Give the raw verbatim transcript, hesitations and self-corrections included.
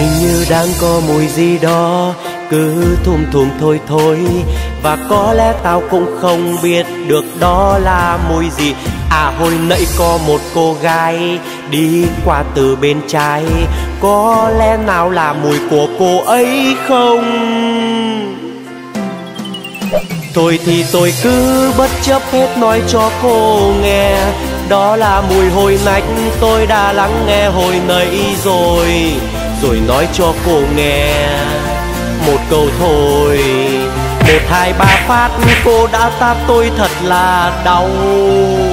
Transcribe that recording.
Hình như đang có mùi gì đó cứ thum thùm thôi thôi, và có lẽ tao cũng không biết được đó là mùi gì. À hồi nãy có một cô gái đi qua từ bên trái, có lẽ nào là mùi của cô ấy không? Thôi thì tôi cứ bất chấp hết nói cho cô nghe, đó là mùi hồi nách tôi đã lắng nghe hồi nãy rồi. Rồi nói cho cô nghe một câu thôi, một hai ba phát cô đã tát tôi thật là đau.